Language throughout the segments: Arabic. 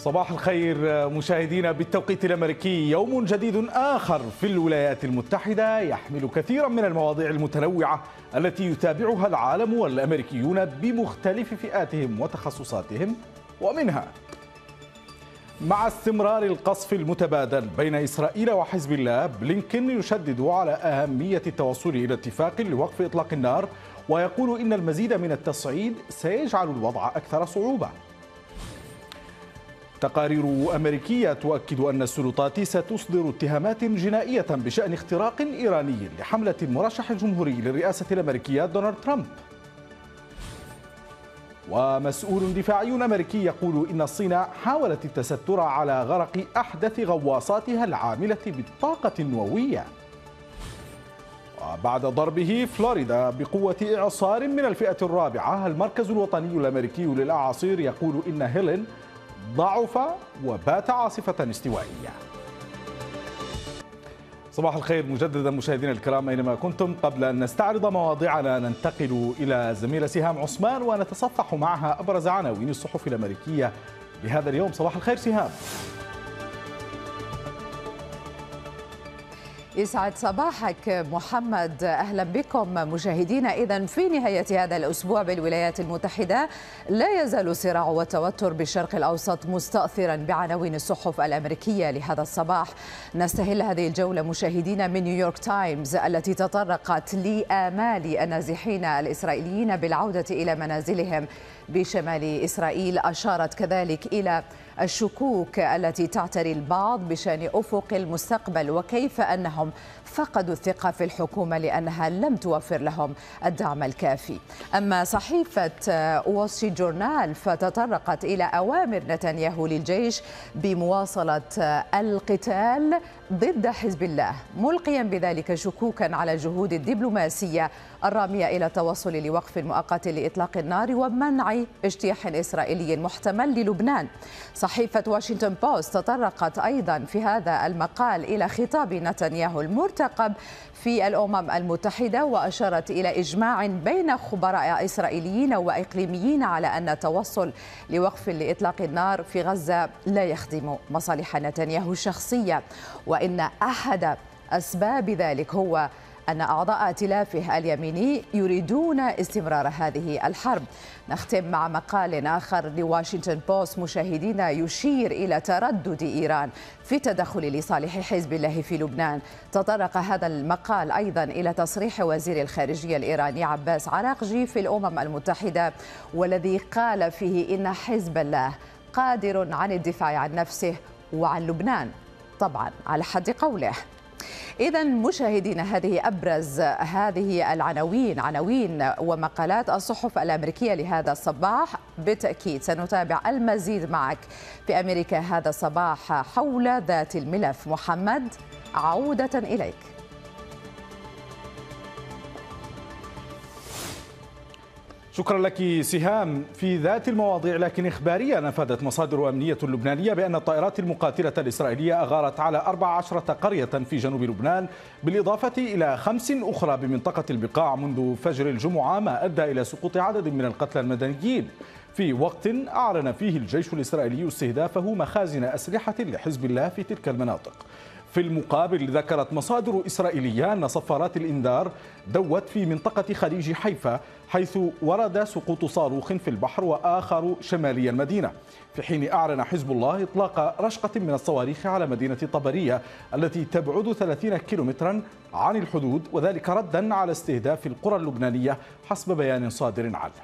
صباح الخير مشاهدينا بالتوقيت الأمريكي. يوم جديد آخر في الولايات المتحدة يحمل كثيرا من المواضيع المتنوعة التي يتابعها العالم والأمريكيون بمختلف فئاتهم وتخصصاتهم، ومنها مع استمرار القصف المتبادل بين إسرائيل وحزب الله، بلينكن يشدد على أهمية التوصل إلى اتفاق لوقف إطلاق النار، ويقول إن المزيد من التصعيد سيجعل الوضع أكثر صعوبة. تقارير أمريكية تؤكد أن السلطات ستصدر اتهامات جنائية بشأن اختراق إيراني لحملة المرشح الجمهوري للرئاسة الأمريكية دونالد ترامب. ومسؤول دفاعي أمريكي يقول إن الصين حاولت التستر على غرق أحدث غواصاتها العاملة بالطاقة النووية. وبعد ضربه فلوريدا بقوة إعصار من الفئة الرابعة، المركز الوطني الأمريكي للأعاصير يقول إن هيلين ضعف وبات عاصفة استوائية. صباح الخير مجددا مشاهدينا الكرام أينما كنتم. قبل أن نستعرض مواضيعنا ننتقل إلى زميلة سهام عثمان ونتصفح معها أبرز عناوين الصحف الأمريكية لهذا اليوم. صباح الخير سهام. يسعد صباحك محمد، أهلا بكم مشاهدينا. إذن في نهاية هذا الأسبوع بالولايات المتحدة لا يزال الصراع والتوتر بالشرق الأوسط مستأثرا بعناوين الصحف الأمريكية لهذا الصباح. نستهل هذه الجولة مشاهدينا من نيويورك تايمز التي تطرقت لآمال النازحين الإسرائيليين بالعودة إلى منازلهم بشمال إسرائيل. أشارت كذلك إلى الشكوك التي تعتري البعض بشأن أفق المستقبل وكيف أنهم فقدوا الثقة في الحكومة لأنها لم توفر لهم الدعم الكافي. أما صحيفة وول ستريت جورنال فتطرقت إلى أوامر نتنياهو للجيش بمواصلة القتال ضد حزب الله، ملقيا بذلك شكوكا على الجهود الدبلوماسية الرامية إلى التوصل لوقف مؤقت لإطلاق النار ومنع اجتياح إسرائيلي محتمل للبنان. صحيفة واشنطن بوست تطرقت أيضا في هذا المقال إلى خطاب نتنياهو المرتقب في الأمم المتحدة، وأشارت إلى إجماع بين خبراء إسرائيليين وإقليميين على أن التوصل لوقف لإطلاق النار في غزة لا يخدم مصالح نتنياهو الشخصية، وإن أحد أسباب ذلك هو أن أعضاء ائتلافه اليميني يريدون استمرار هذه الحرب. نختم مع مقال آخر لواشنطن بوست مشاهدينا يشير إلى تردد إيران في التدخل لصالح حزب الله في لبنان. تطرق هذا المقال أيضا إلى تصريح وزير الخارجية الإيراني عباس عراقجي في الأمم المتحدة، والذي قال فيه إن حزب الله قادر عن الدفاع عن نفسه وعن لبنان، طبعا على حد قوله. إذا مشاهدينا هذه أبرز هذه العناوين، عناوين ومقالات الصحف الأمريكية لهذا الصباح. بالتأكيد سنتابع المزيد معك في أمريكا هذا الصباح حول ذات الملف. محمد، عودة إليك. شكرا لك سهام. في ذات المواضيع لكن إخبارية، نفذت مصادر أمنية لبنانية بأن الطائرات المقاتلة الإسرائيلية أغارت على 14 قرية في جنوب لبنان، بالإضافة إلى 5 أخرى بمنطقة البقاع منذ فجر الجمعة، ما أدى إلى سقوط عدد من القتلى المدنيين في وقت أعلن فيه الجيش الإسرائيلي استهدافه مخازن أسلحة لحزب الله في تلك المناطق. في المقابل ذكرت مصادر إسرائيلية أن صفارات الإنذار دوت في منطقة خليج حيفا، حيث ورد سقوط صاروخ في البحر وآخر شمالي المدينة، في حين أعلن حزب الله إطلاق رشقة من الصواريخ على مدينة طبرية التي تبعد 30 كيلومترا عن الحدود، وذلك ردا على استهداف القرى اللبنانية حسب بيان صادر عنه.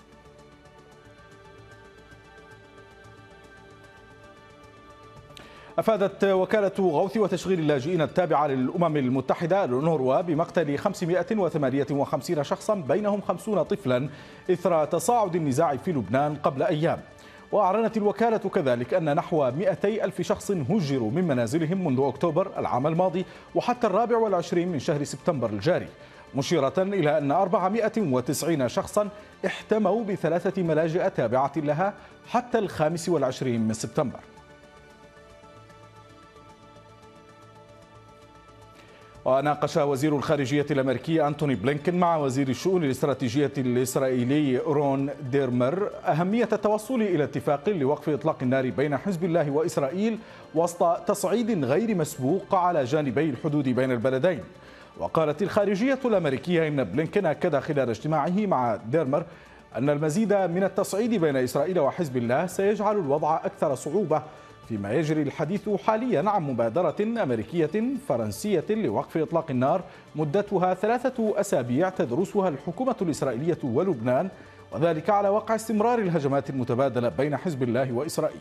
أفادت وكالة غوث وتشغيل اللاجئين التابعة للأمم المتحدة الأونروا بمقتل 558 شخصا بينهم 50 طفلا إثر تصاعد النزاع في لبنان قبل أيام. وأعلنت الوكالة كذلك أن نحو 200 ألف شخص هجروا من منازلهم منذ أكتوبر العام الماضي وحتى 24 من شهر سبتمبر الجاري، مشيرة إلى أن 490 شخصا احتموا ب3 ملاجئ تابعة لها حتى 25 من سبتمبر. وناقش وزير الخارجية الأمريكي أنتوني بلينكن مع وزير الشؤون الاستراتيجية الإسرائيلي رون ديرمر أهمية التوصل إلى اتفاق لوقف إطلاق النار بين حزب الله وإسرائيل وسط تصعيد غير مسبوق على جانبي الحدود بين البلدين. وقالت الخارجية الأمريكية إن بلينكن أكد خلال اجتماعه مع ديرمر أن المزيد من التصعيد بين إسرائيل وحزب الله سيجعل الوضع أكثر صعوبة، فيما يجري الحديث حاليا عن مبادرة أمريكية فرنسية لوقف إطلاق النار مدتها 3 أسابيع تدرسها الحكومة الإسرائيلية ولبنان، وذلك على وقع استمرار الهجمات المتبادلة بين حزب الله وإسرائيل.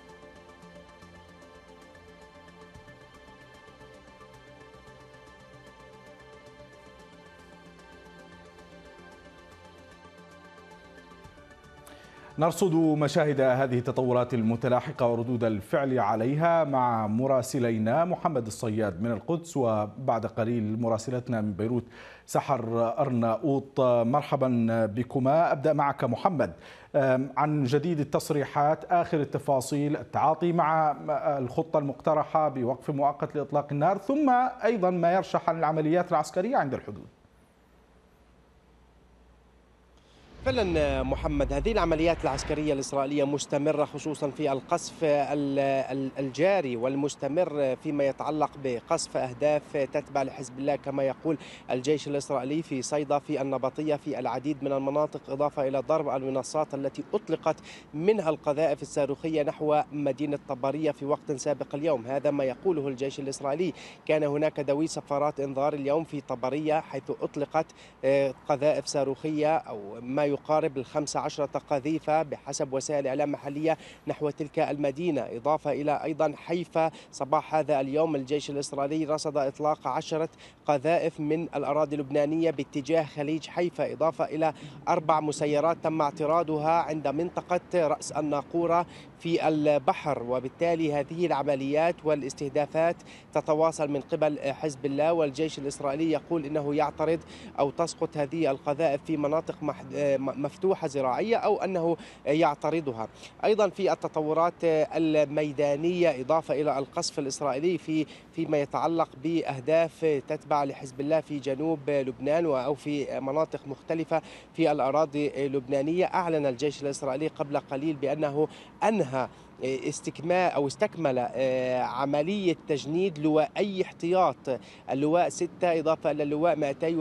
نرصد مشاهد هذه التطورات المتلاحقة وردود الفعل عليها مع مراسلينا محمد الصياد من القدس، وبعد قليل مراسلتنا من بيروت سحر أرناؤوط. مرحبا بكما. أبدأ معك محمد عن جديد التصريحات، آخر التفاصيل، التعاطي مع الخطة المقترحة بوقف مؤقت لإطلاق النار، ثم أيضا ما يرشح عن العمليات العسكرية عند الحدود. فعلا محمد، هذه العمليات العسكرية الإسرائيلية مستمرة، خصوصا في القصف الجاري والمستمر فيما يتعلق بقصف أهداف تتبع لحزب الله كما يقول الجيش الإسرائيلي في صيدا، في النبطية، في العديد من المناطق، إضافة إلى ضرب المنصات التي أطلقت منها القذائف الصاروخية نحو مدينة طبرية في وقت سابق اليوم. هذا ما يقوله الجيش الإسرائيلي. كان هناك دوي صفارات إنذار اليوم في طبرية، حيث أطلقت قذائف صاروخية أو ما يقارب 15 قذيفة بحسب وسائل إعلام محلية نحو تلك المدينة. إضافة إلى أيضا حيفا، صباح هذا اليوم الجيش الإسرائيلي رصد إطلاق 10 قذائف من الأراضي اللبنانية باتجاه خليج حيفا، إضافة إلى 4 مسيرات تم اعتراضها عند منطقة رأس الناقورة في البحر. وبالتالي هذه العمليات والاستهدافات تتواصل من قبل حزب الله، والجيش الإسرائيلي يقول إنه يعترض أو تسقط هذه القذائف في مناطق مفتوحة زراعية أو أنه يعترضها. أيضا في التطورات الميدانية، إضافة إلى القصف الإسرائيلي فيما يتعلق بأهداف تتبع لحزب الله في جنوب لبنان أو في مناطق مختلفة في الأراضي اللبنانية، أعلن الجيش الإسرائيلي قبل قليل بأنه أنهى استكمل عملية تجنيد لواء احتياط، اللواء 6 إضافة إلى اللواء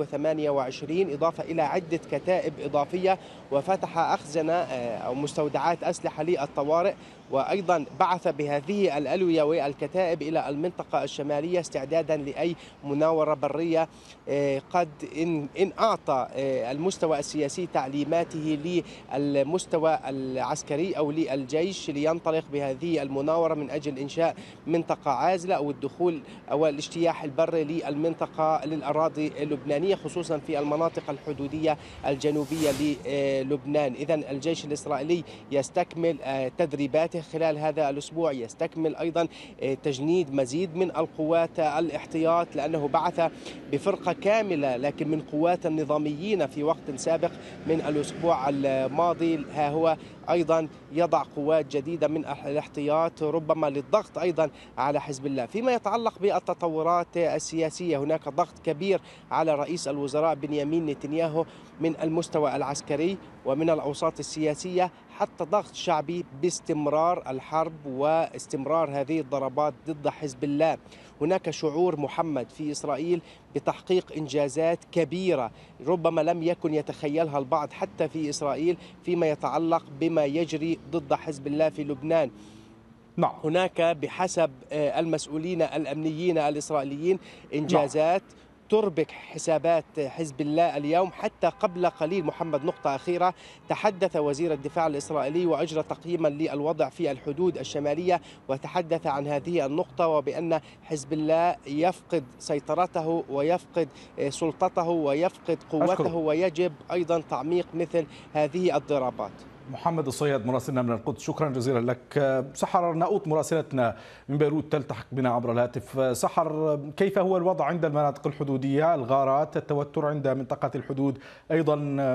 228، إضافة إلى عدة كتائب إضافية، وفتح أخزنة أو مستودعات أسلحة للطوارئ. وأيضا بعث بهذه الألوية والكتائب إلى المنطقة الشمالية استعدادا لأي مناورة برية قد إن أعطى المستوى السياسي تعليماته للمستوى العسكري أو للجيش لينطلق بهذه المناورة من أجل إنشاء منطقة عازلة أو الدخول أو الاجتياح البري للمنطقة للأراضي اللبنانية، خصوصا في المناطق الحدودية الجنوبية للبنان. إذن الجيش الإسرائيلي يستكمل تدريباته خلال هذا الأسبوع، يستكمل أيضا تجنيد مزيد من القوات الاحتياط، لأنه بعث بفرقة كاملة لكن من قوات النظاميين في وقت سابق من الأسبوع الماضي. ها هو أيضا يضع قوات جديدة من الاحتياط ربما للضغط أيضا على حزب الله. فيما يتعلق بالتطورات السياسية، هناك ضغط كبير على رئيس الوزراء بنيامين نتنياهو من المستوى العسكري ومن الأوساط السياسية، حتى ضغط شعبي باستمرار الحرب واستمرار هذه الضربات ضد حزب الله. هناك شعور محمد في إسرائيل بتحقيق إنجازات كبيرة ربما لم يكن يتخيلها البعض حتى في إسرائيل فيما يتعلق بما يجري ضد حزب الله في لبنان. نعم. هناك بحسب المسؤولين الأمنيين الإسرائيليين إنجازات تربك حسابات حزب الله اليوم. حتى قبل قليل محمد، نقطة أخيرة، تحدث وزير الدفاع الإسرائيلي وأجرى تقييما للوضع في الحدود الشمالية، وتحدث عن هذه النقطة وبأن حزب الله يفقد سيطرته ويفقد سلطته ويفقد قوته، ويجب أيضا تعميق مثل هذه الضربات. محمد الصياد مراسلنا من القدس، شكرا جزيلا لك. سحر أرناؤوط مراسلتنا من بيروت تلتحق بنا عبر الهاتف. سحر، كيف هو الوضع عند المناطق الحدودية، الغارات، التوتر عند منطقة الحدود؟ أيضا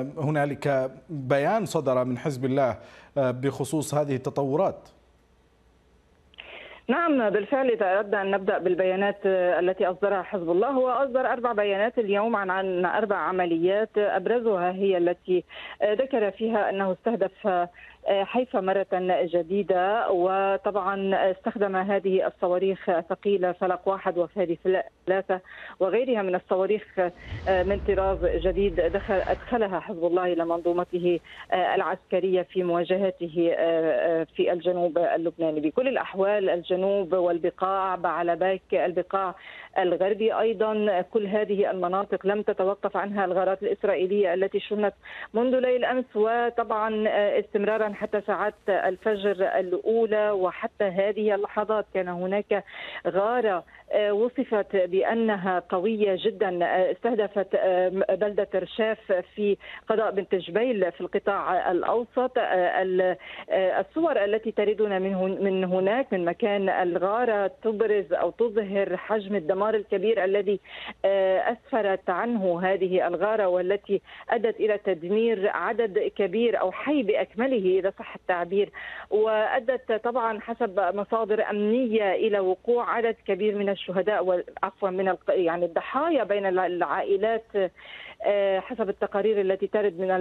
هنالك بيان صدر من حزب الله بخصوص هذه التطورات. نعم بالفعل، إذا أردنا أن نبدأ بالبيانات التي أصدرها حزب الله، هو أصدر 4 بيانات اليوم عن 4 عمليات، أبرزها هي التي ذكر فيها أنه استهدف حيفا مرة جديدة، وطبعا استخدم هذه الصواريخ ثقيلة فلق 1 وفاري 3 وغيرها من الصواريخ من طراز جديد أدخلها حزب الله إلى منظومته العسكرية في مواجهته في الجنوب اللبناني. بكل الأحوال الجنوب والبقاع بعلباك البقاع الغربي أيضا، كل هذه المناطق لم تتوقف عنها الغارات الإسرائيلية التي شنت منذ ليل أمس، وطبعا استمرارا حتى ساعات الفجر الأولى وحتى هذه اللحظات. كان هناك غارة وصفت بأنها قوية جدا استهدفت بلدة رشاف في قضاء بنت جبيل في القطاع الأوسط. الصور التي تردنا من هناك من مكان الغارة تبرز أو تظهر حجم الدمار الكبير الذي أسفرت عنه هذه الغارة، والتي أدت إلى تدمير عدد كبير أو حي بأكمله إذا صح التعبير، وأدت طبعا حسب مصادر أمنية إلى وقوع عدد كبير من الشهداء عفوا من يعني الضحايا بين العائلات حسب التقارير التي ترد من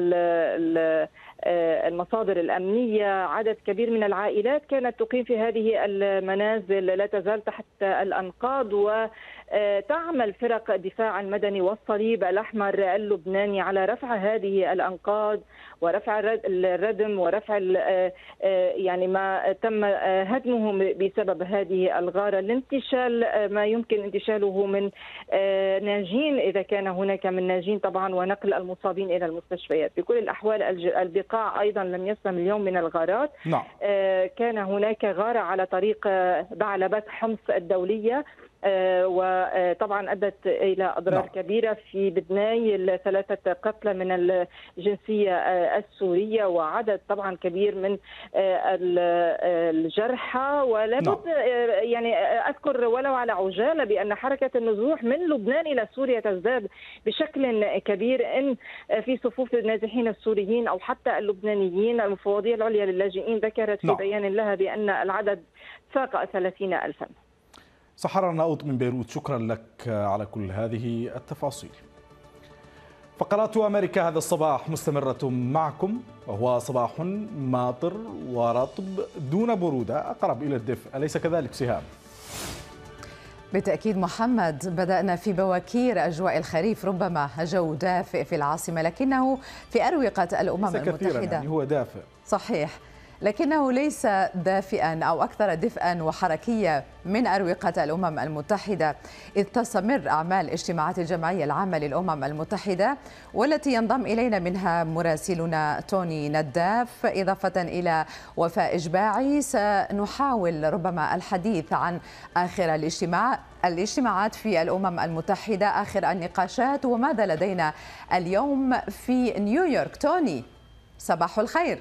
المصادر الأمنية. عدد كبير من العائلات كانت تقيم في هذه المنازل لا تزال تحت الأنقاض، وتعمل فرق الدفاع المدني والصليب الأحمر اللبناني على رفع هذه الأنقاض ورفع الردم ورفع يعني ما تم هدمه بسبب هذه الغارة، الانتشال ما يمكن انتشاله من ناجين إذا كان هناك من ناجين طبعا، ونقل المصابين إلى المستشفيات. بكل الأحوال البقاع أيضا لم يسلم اليوم من الغارات. نعم. كان هناك غارة على طريق بعلبك حمص الدولية، وطبعا أدت إلى أضرار كبيرة في بدناي 3 قتلى من الجنسية السورية وعدد طبعا كبير من الجرحى. ولابد يعني أذكر ولو على عجالة بأن حركة النزوح من لبنان إلى سوريا تزداد بشكل كبير، إن في صفوف النازحين السوريين أو حتى اللبنانيين. المفوضية العليا للاجئين ذكرت في بيان لها بأن العدد فاق 30,000. سحر الناؤوط من بيروت، شكرا لك على كل هذه التفاصيل. فقرات أمريكا هذا الصباح مستمرة معكم، وهو صباح ماطر ورطب دون برودة، أقرب إلى الدفء، أليس كذلك سهام؟ بالتأكيد محمد، بدأنا في بواكير أجواء الخريف، ربما جو دافئ في العاصمة، لكنه في أروقة الأمم المتحدة يعني هو دافئ صحيح، لكنه ليس دافئا أو أكثر دفئا وحركية من أروقة الأمم المتحدة، إذ تستمر أعمال اجتماعات الجمعية العامة للأمم المتحدة، والتي ينضم إلينا منها مراسلنا توني نداف، إضافة إلى وفاء إجباعي. سنحاول ربما الحديث عن آخر الاجتماعات في الأمم المتحدة، آخر النقاشات، وماذا لدينا اليوم في نيويورك. توني، صباح الخير.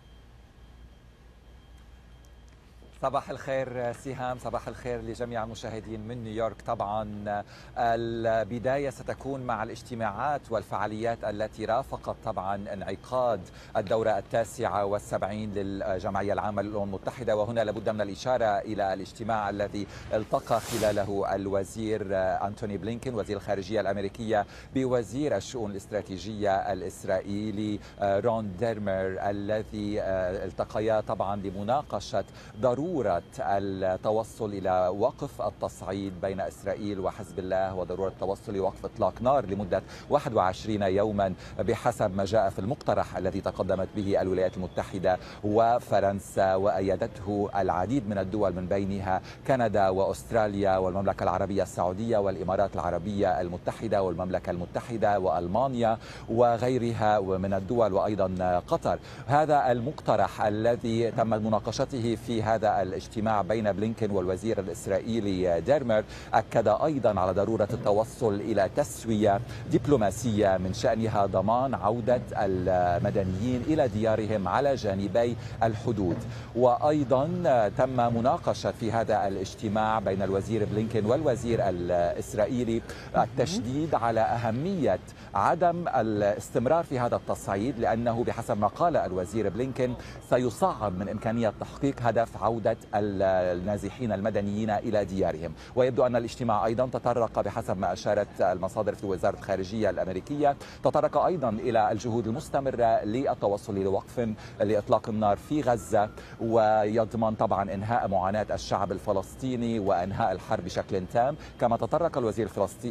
صباح الخير سهام، صباح الخير لجميع المشاهدين من نيويورك. طبعا البداية ستكون مع الاجتماعات والفعاليات التي رافقت طبعا انعقاد الدورة 79 للجمعية العامة للأمم المتحدة، وهنا لابد من الإشارة إلى الاجتماع الذي التقى خلاله الوزير أنتوني بلينكين وزير الخارجية الأمريكية بوزير الشؤون الاستراتيجية الإسرائيلي رون ديرمر، الذي التقيا طبعا لمناقشة ضرورة التوصل إلى وقف التصعيد بين إسرائيل وحزب الله، وضرورة التوصل لوقف إطلاق نار لمدة 21 يوما بحسب ما جاء في المقترح الذي تقدمت به الولايات المتحدة وفرنسا، وأيدته العديد من الدول من بينها كندا وأستراليا والمملكة العربية السعودية والإمارات العربية المتحدة والمملكة المتحدة وألمانيا وغيرها من الدول، وأيضا قطر. هذا المقترح الذي تم مناقشته في هذا الاجتماع بين بلينكين والوزير الإسرائيلي ديرمر أكد أيضا على ضرورة التوصل إلى تسوية دبلوماسية من شأنها ضمان عودة المدنيين إلى ديارهم على جانبي الحدود. وأيضا تم مناقشة في هذا الاجتماع بين الوزير بلينكين والوزير الإسرائيلي التشديد على أهمية عدم الاستمرار في هذا التصعيد، لأنه بحسب ما قال الوزير بلينكين سيصعب من إمكانية تحقيق هدف عودة عودة النازحين المدنيين إلى ديارهم. ويبدو أن الاجتماع أيضا تطرق بحسب ما أشارت المصادر في وزارة الخارجية الأمريكية، تطرق أيضا إلى الجهود المستمرة للتوصل لوقف لإطلاق النار في غزة، ويضمن طبعا إنهاء معاناة الشعب الفلسطيني وإنهاء الحرب بشكل تام. كما تطرق الوزير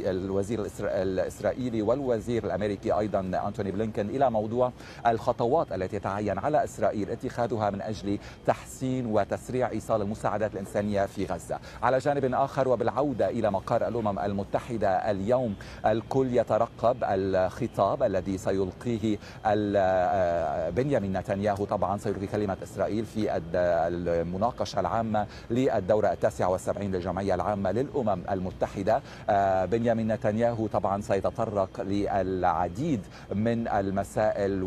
الإسرائيلي والوزير الأمريكي أيضا أنتوني بلينكن إلى موضوع الخطوات التي يتعين على إسرائيل اتخاذها من أجل تحسين وتسريع إيصال المساعدات الإنسانية في غزة. على جانب آخر وبالعودة إلى مقر الأمم المتحدة اليوم، الكل يترقب الخطاب الذي سيلقيه بنيامين نتنياهو. طبعا سيلقي كلمة إسرائيل في المناقشة العامة للدورة 79 للجمعية العامة للأمم المتحدة. بنيامين نتنياهو طبعا سيتطرق للعديد من المسائل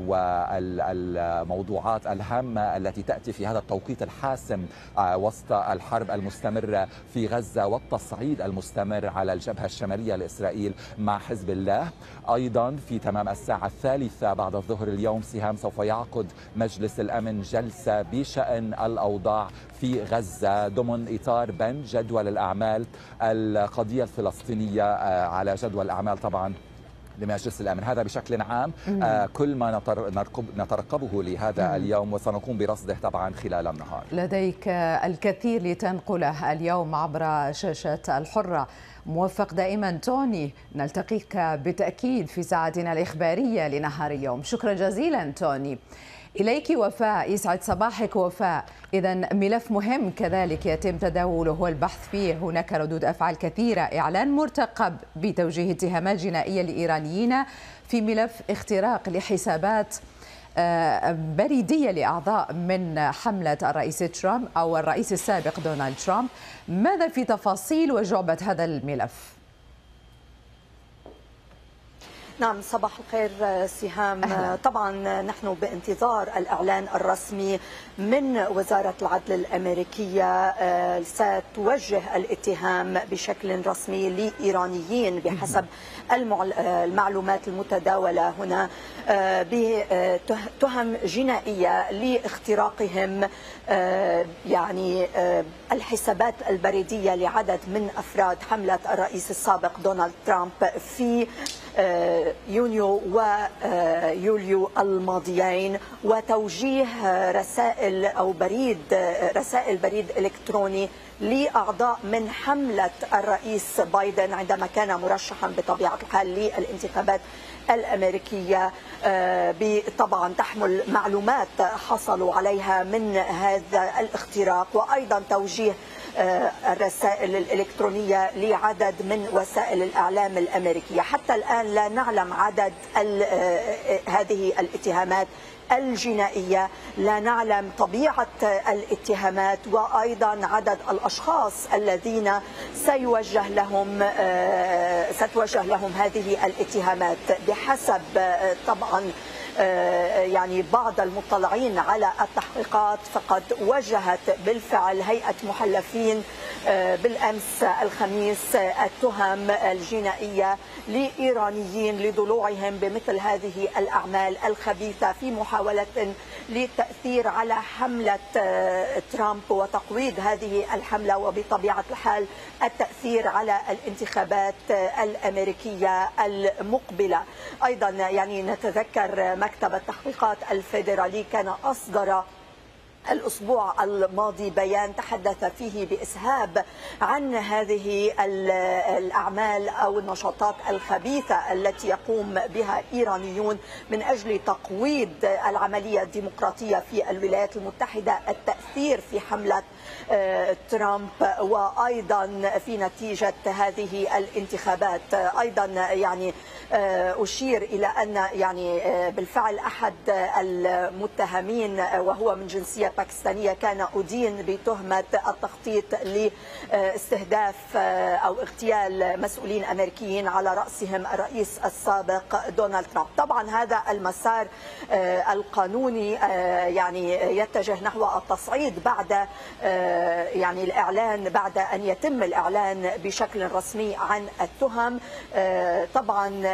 والموضوعات الهامة التي تأتي في هذا التوقيت الحاسم وسط الحرب المستمرة في غزة والتصعيد المستمر على الجبهة الشمالية لإسرائيل مع حزب الله. أيضا في تمام الساعة 3 بعد الظهر اليوم سهام سوف يعقد مجلس الأمن جلسة بشأن الأوضاع في غزة ضمن إطار بند جدول الأعمال القضية الفلسطينية على جدول الأعمال طبعا لمجلس الأمن. هذا بشكل عام كل ما نترقبه لهذا اليوم، وسنقوم برصده طبعا خلال النهار. لديك الكثير لتنقله اليوم عبر شاشة الحرة. موفق دائما توني، نلتقيك بالتأكيد في ساعتنا الإخبارية لنهار اليوم. شكرا جزيلا توني. إليك وفاء، يسعد صباحك وفاء. إذا ملف مهم كذلك يتم تداوله والبحث فيه، هناك ردود أفعال كثيرة، إعلان مرتقب بتوجيه اتهامات جنائية لإيرانيين في ملف اختراق لحسابات بريدية لأعضاء من حملة الرئيس ترامب أو الرئيس السابق دونالد ترامب. ماذا في تفاصيل وجعبة هذا الملف؟ نعم، صباح الخير سهام. طبعا نحن بانتظار الإعلان الرسمي من وزارة العدل الأمريكية. ستوجه الاتهام بشكل رسمي لإيرانيين بحسب المعلومات المتداولة هنا بتهم جنائية لاختراقهم يعني الحسابات البريدية لعدد من أفراد حملة الرئيس السابق دونالد ترامب في يونيو ويوليو الماضيين، وتوجيه رسائل أو رسائل بريد إلكتروني لأعضاء من حملة الرئيس بايدن عندما كان مرشحا بطبيعة الحال للانتخابات الأمريكية، طبعا تحمل معلومات حصلوا عليها من هذا الاختراق، وأيضا توجيه الرسائل الإلكترونية لعدد من وسائل الإعلام الأمريكية. حتى الآن لا نعلم عدد هذه الاتهامات الجنائية، لا نعلم طبيعة الاتهامات، وأيضا عدد الأشخاص الذين ستوجه لهم هذه الاتهامات. بحسب طبعا يعني بعض المطلعين على التحقيقات، فقد وجهت بالفعل هيئة محلفين بالأمس الخميس التهم الجنائية لإيرانيين لضلوعهم بمثل هذه الأعمال الخبيثة في محاولة للتأثير على حملة ترامب وتقويض هذه الحملة، وبطبيعة الحال التأثير على الانتخابات الأمريكية المقبلة. أيضا يعني نتذكر مكتب التحقيقات الفيدرالي كان أصدر الأسبوع الماضي بيان تحدث فيه بإسهاب عن هذه الأعمال أو النشاطات الخبيثة التي يقوم بها إيرانيون من أجل تقويض العملية الديمقراطية في الولايات المتحدة، التأثير في حملة ترامب، وأيضا في نتيجة هذه الانتخابات. أيضا يعني أشير إلى أن يعني بالفعل أحد المتهمين وهو من جنسية باكستانية كان أدين بتهمة التخطيط لاستهداف أو اغتيال مسؤولين أمريكيين على رأسهم الرئيس السابق دونالد ترامب. طبعا هذا المسار القانوني يعني يتجه نحو التصعيد بعد يعني الإعلان، بعد أن يتم الإعلان بشكل رسمي عن التهم. طبعا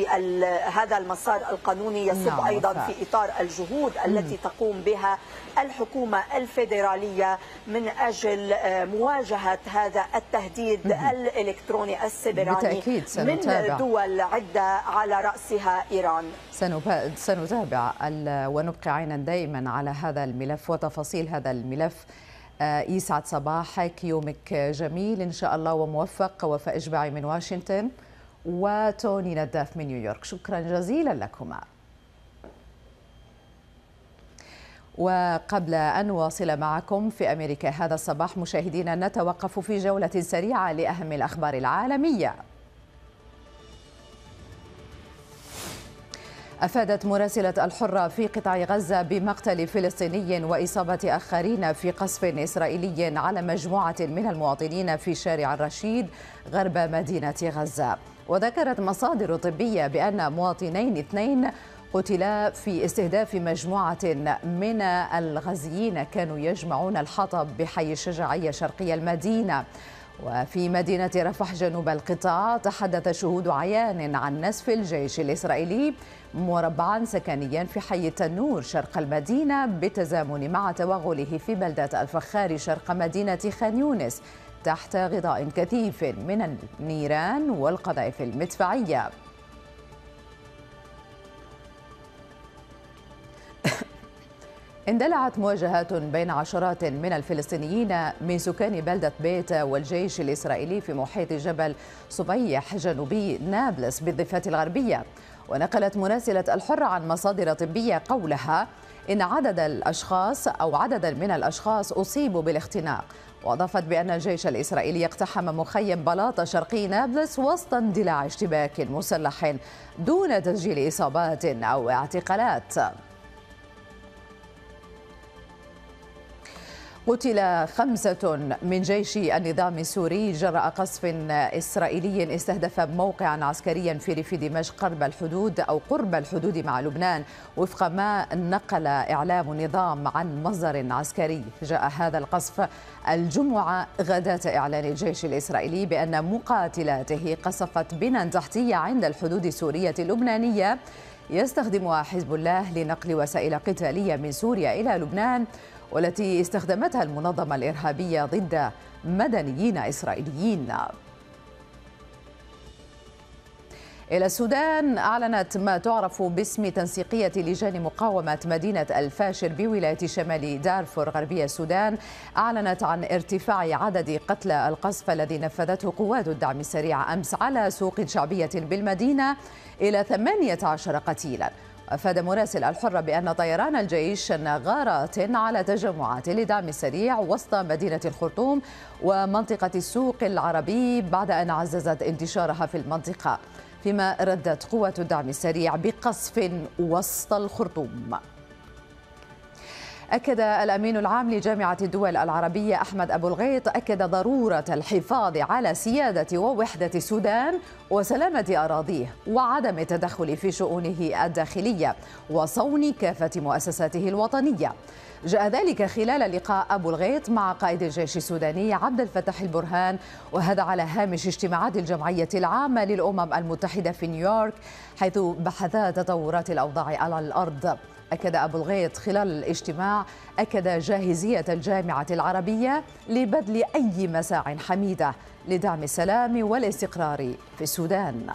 هذا المسار القانوني يصب أيضا في إطار الجهود التي تقوم بها الحكومة الفيدرالية من أجل مواجهة هذا التهديد الإلكتروني السيبراني من دول عدة على رأسها إيران. سنتابع ونبقي عينا دائما على هذا الملف وتفاصيل هذا الملف. يسعد صباحك، يومك جميل إن شاء الله وموفق. وفاء إجباعي من واشنطن وتوني نداف من نيويورك، شكرا جزيلا لكما. وقبل أن نواصل معكم في أمريكا هذا الصباح مشاهدينا، نتوقف في جولة سريعة لأهم الأخبار العالمية. أفادت مراسلة الحرة في قطاع غزة بمقتل فلسطيني وإصابة آخرين في قصف إسرائيلي على مجموعة من المواطنين في شارع الرشيد غرب مدينة غزة. وذكرت مصادر طبية بأن مواطنين اثنين قتلا في استهداف مجموعة من الغزيين كانوا يجمعون الحطب بحي الشجاعية شرقي المدينة. وفي مدينة رفح جنوب القطاع تحدث شهود عيان عن نسف الجيش الإسرائيلي مربعا سكنيا في حي التنور شرق المدينة بالتزامن مع توغله في بلدة الفخار شرق مدينة خان يونس تحت غطاء كثيف من النيران والقذائف المدفعية. اندلعت مواجهات بين عشرات من الفلسطينيين من سكان بلدة بيت والجيش الإسرائيلي في محيط جبل صبيح جنوبي نابلس بالضفة الغربية. ونقلت مراسلة الحرة عن مصادر طبية قولها إن عددا من الأشخاص أصيبوا بالاختناق. وأضافت بأن الجيش الإسرائيلي اقتحم مخيم بلاطة شرقي نابلس وسط اندلاع اشتباك مسلح دون تسجيل إصابات أو اعتقالات. قتل 5 من جيش النظام السوري جراء قصف إسرائيلي استهدف موقعا عسكريا في ريف دمشق قرب الحدود مع لبنان، وفق ما نقل إعلام النظام عن مصدر عسكري. جاء هذا القصف الجمعة غداة إعلان الجيش الإسرائيلي بأن مقاتلاته قصفت بناً تحتية عند الحدود السورية اللبنانية يستخدمها حزب الله لنقل وسائل قتالية من سوريا إلى لبنان، والتي استخدمتها المنظمة الإرهابية ضد مدنيين إسرائيليين. إلى السودان، أعلنت ما تعرف باسم تنسيقية لجان مقاومة مدينة الفاشر بولاية شمال دارفور غربية السودان، أعلنت عن ارتفاع عدد قتلى القصف الذي نفذته قوات الدعم السريع أمس على سوق شعبية بالمدينة إلى 18 قتيلا. أفاد مراسل الحرة بأن طيران الجيش شن غارات على تجمعات لدعم السريع وسط مدينة الخرطوم ومنطقة السوق العربي بعد أن عززت انتشارها في المنطقة، فيما ردت قوات الدعم السريع بقصف وسط الخرطوم. أكد الأمين العام لجامعة الدول العربية أحمد أبو الغيط ضرورة الحفاظ على سيادة ووحدة السودان وسلامة أراضيه وعدم التدخل في شؤونه الداخلية وصون كافة مؤسساته الوطنية. جاء ذلك خلال لقاء أبو الغيط مع قائد الجيش السوداني عبد الفتاح البرهان، وهذا على هامش اجتماعات الجمعية العامة للأمم المتحدة في نيويورك، حيث بحثا تطورات الأوضاع على الأرض. أكد أبو الغيط خلال الاجتماع جاهزية الجامعة العربية لبذل أي مساع حميدة لدعم السلام والاستقرار في السودان.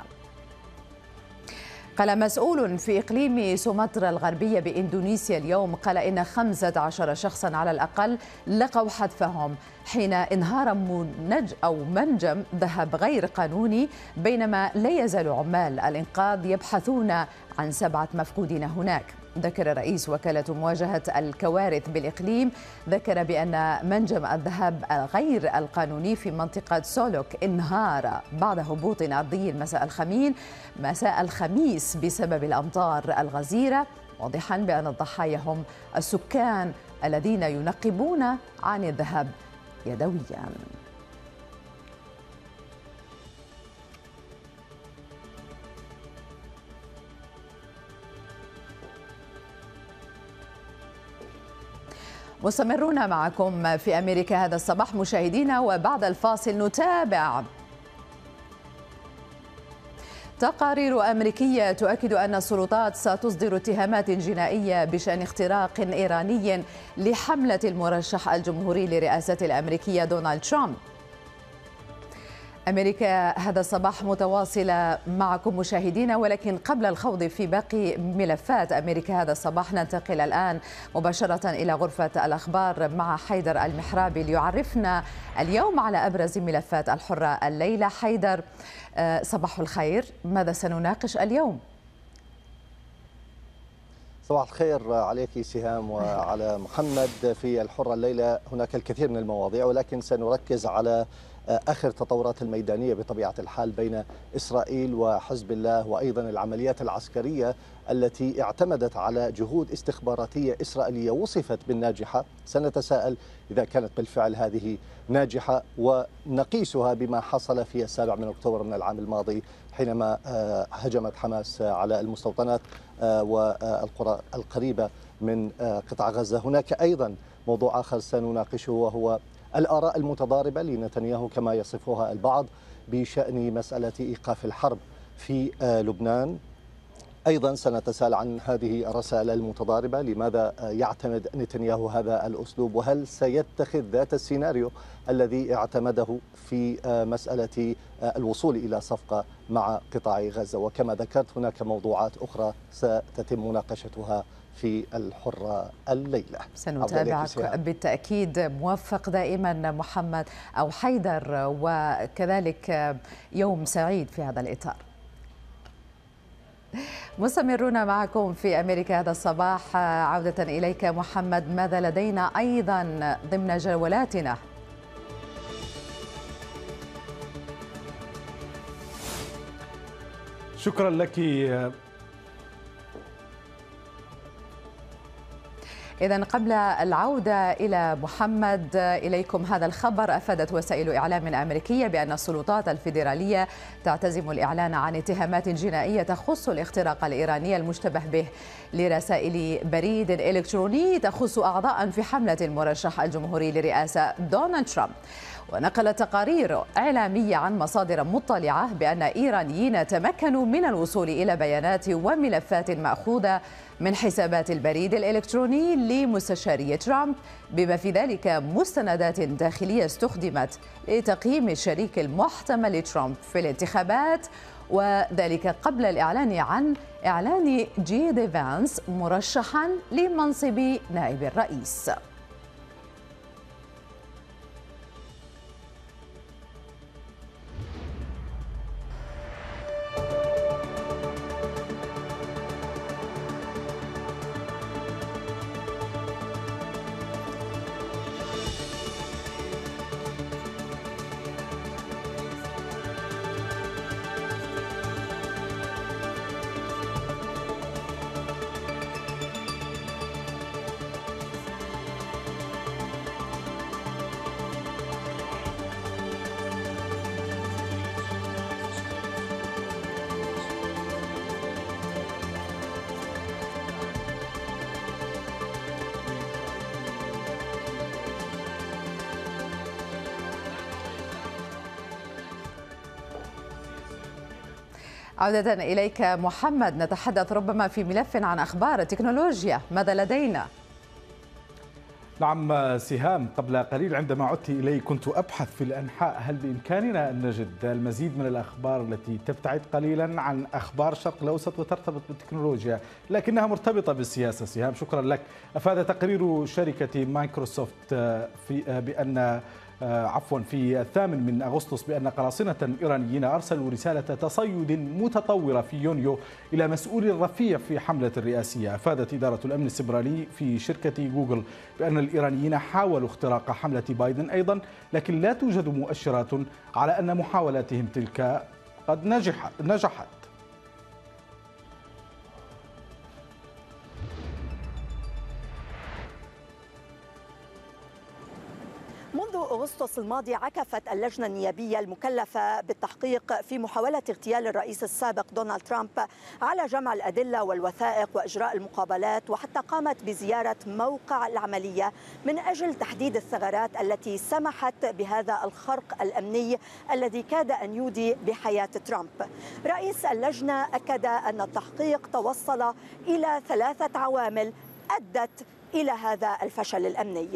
قال مسؤول في إقليم سومطرة الغربية بإندونيسيا اليوم إن 15 شخصا على الأقل لقوا حتفهم حين انهار منجم ذهب غير قانوني، بينما لا يزال عمال الإنقاذ يبحثون عن 7 مفقودين هناك. ذكر رئيس وكالة مواجهة الكوارث بالإقليم بأن منجم الذهب غير القانوني في منطقة سولوك انهار بعد هبوط أرضي مساء الخميس بسبب الأمطار الغزيرة، واضحا بأن الضحايا هم السكان الذين ينقبون عن الذهب يدويا. مستمرون معكم في أمريكا هذا الصباح مشاهدينا، وبعد الفاصل نتابع تقارير أمريكية تؤكد أن السلطات ستصدر اتهامات جنائية بشأن اختراق إيراني لحملة المرشح الجمهوري لرئاسة الأمريكية دونالد ترامب. أمريكا هذا الصباح متواصلة معكم مشاهدينا، ولكن قبل الخوض في باقي ملفات أمريكا هذا الصباح ننتقل الآن مباشرة إلى غرفة الأخبار مع حيدر المحرابي ليعرفنا اليوم على أبرز ملفات الحرة الليلة. حيدر، صباح الخير، ماذا سنناقش اليوم؟ صباح الخير عليك سهام وعلى محمد. في الحرة الليلة هناك الكثير من المواضيع، ولكن سنركز على آخر التطورات الميدانية بطبيعة الحال بين إسرائيل وحزب الله، وأيضا العمليات العسكرية التي اعتمدت على جهود استخباراتية إسرائيلية وصفت بالناجحة. سنتساءل إذا كانت بالفعل هذه ناجحة، ونقيسها بما حصل في 7 أكتوبر من العام الماضي حينما هجمت حماس على المستوطنات والقرى القريبة من قطاع غزة. هناك أيضا موضوع آخر سنناقشه، وهو الآراء المتضاربة لنتنياهو كما يصفها البعض بشأن مسألة إيقاف الحرب في لبنان. أيضا سنتساءل عن هذه الرسائل المتضاربة، لماذا يعتمد نتنياهو هذا الأسلوب، وهل سيتخذ ذات السيناريو الذي اعتمده في مسألة الوصول إلى صفقة مع قطاع غزة. وكما ذكرت هناك موضوعات أخرى ستتم مناقشتها في الحرة الليلة. سنتابعك بالتأكيد. موفق دائما محمد أو حيدر، وكذلك يوم سعيد في هذا الإطار. مستمرون معكم في أمريكا هذا الصباح. عودة إليك محمد، ماذا لدينا أيضا ضمن جولاتنا؟ شكرا لك. إذن قبل العودة إلى محمد إليكم هذا الخبر. أفادت وسائل إعلام أمريكية بأن السلطات الفيدرالية تعتزم الإعلان عن اتهامات جنائية تخص الاختراق الإيراني المشتبه به لرسائل بريد إلكتروني تخص أعضاء في حملة المرشح الجمهوري لرئاسة دونالد ترامب. ونقلت تقارير إعلامية عن مصادر مطلعة بأن إيرانيين تمكنوا من الوصول إلى بيانات وملفات مأخوذة من حسابات البريد الإلكتروني لمستشاري ترامب، بما في ذلك مستندات داخلية استخدمت لتقييم الشريك المحتمل لترامب في الانتخابات، وذلك قبل الإعلان عن إعلان جي دي فانس مرشحا لمنصب نائب الرئيس. عودة إليك محمد، نتحدث ربما في ملف عن أخبار التكنولوجيا، ماذا لدينا؟ نعم سهام، قبل قليل عندما عدت إلي كنت أبحث في الأنحاء هل بإمكاننا أن نجد المزيد من الأخبار التي تبتعد قليلا عن أخبار الشرق الأوسط وترتبط بالتكنولوجيا، لكنها مرتبطة بالسياسة. سهام شكرا لك. أفاد تقرير شركة مايكروسوفت بأن في 8 أغسطس بأن قراصنة إيرانيين أرسلوا رسالة تصيد متطورة في يونيو إلى مسؤول رفيع في حملة الرئاسية. أفادت إدارة الأمن السيبراني في شركة جوجل بأن الإيرانيين حاولوا اختراق حملة بايدن أيضا، لكن لا توجد مؤشرات على أن محاولاتهم تلك قد نجحت. منذ أغسطس الماضي عكفت اللجنة النيابية المكلفة بالتحقيق في محاولة اغتيال الرئيس السابق دونالد ترامب على جمع الأدلة والوثائق وإجراء المقابلات، وحتى قامت بزيارة موقع العملية من أجل تحديد الثغرات التي سمحت بهذا الخرق الأمني الذي كاد أن يودي بحياة ترامب. رئيس اللجنة أكد أن التحقيق توصل إلى 3 عوامل أدت إلى هذا الفشل الأمني.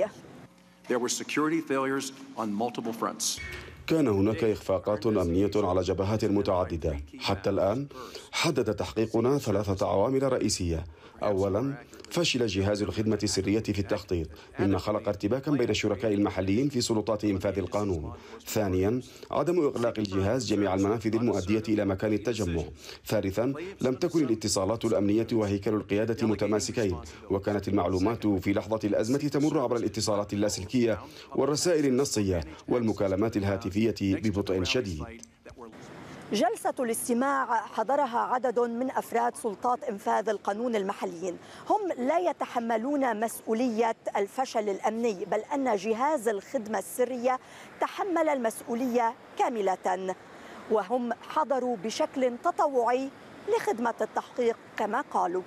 كان هناك إخفاقات أمنية على جبهات متعددة. حتى الآن حدد تحقيقنا 3 عوامل رئيسية. أولاً، فشل جهاز الخدمة السرية في التخطيط، مما خلق ارتباكاً بين الشركاء المحليين في سلطات إنفاذ القانون. ثانياً، عدم إغلاق الجهاز جميع المنافذ المؤدية إلى مكان التجمع. ثالثاً، لم تكن الاتصالات الأمنية وهيكل القيادة متماسكين، وكانت المعلومات في لحظة الأزمة تمر عبر الاتصالات اللاسلكية والرسائل النصية والمكالمات الهاتفية ببطء شديد. جلسة الاستماع حضرها عدد من أفراد سلطات إنفاذ القانون المحليين. هم لا يتحملون مسؤولية الفشل الأمني، بل أن جهاز الخدمة السرية تحمل المسؤولية كاملة، وهم حضروا بشكل تطوعي لخدمة التحقيق كما قالوا.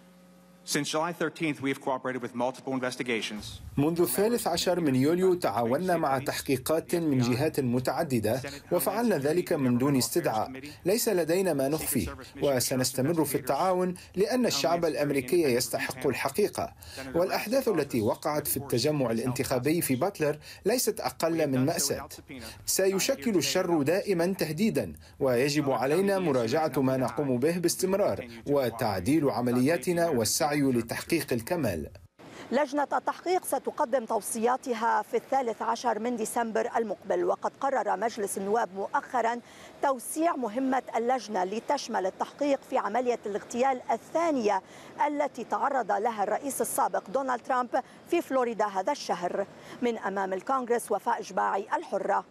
منذ 13 من يوليو تعاوننا مع تحقيقات من جهات متعددة، وفعلنا ذلك من دون استدعاء. ليس لدينا ما نخفيه، وسنستمر في التعاون لأن الشعب الأمريكي يستحق الحقيقة. والأحداث التي وقعت في التجمع الانتخابي في باتلر ليست أقل من مأساة. سيشكل الشر دائما تهديدا، ويجب علينا مراجعة ما نقوم به باستمرار وتعديل عملياتنا والسعي لتحقيق الكمال. لجنة التحقيق ستقدم توصياتها في 13 من ديسمبر المقبل، وقد قرر مجلس النواب مؤخرا توسيع مهمة اللجنة لتشمل التحقيق في عملية الاغتيال الثانية التي تعرض لها الرئيس السابق دونالد ترامب في فلوريدا هذا الشهر. من أمام الكونغرس، وفاء إجباعي، الحرة.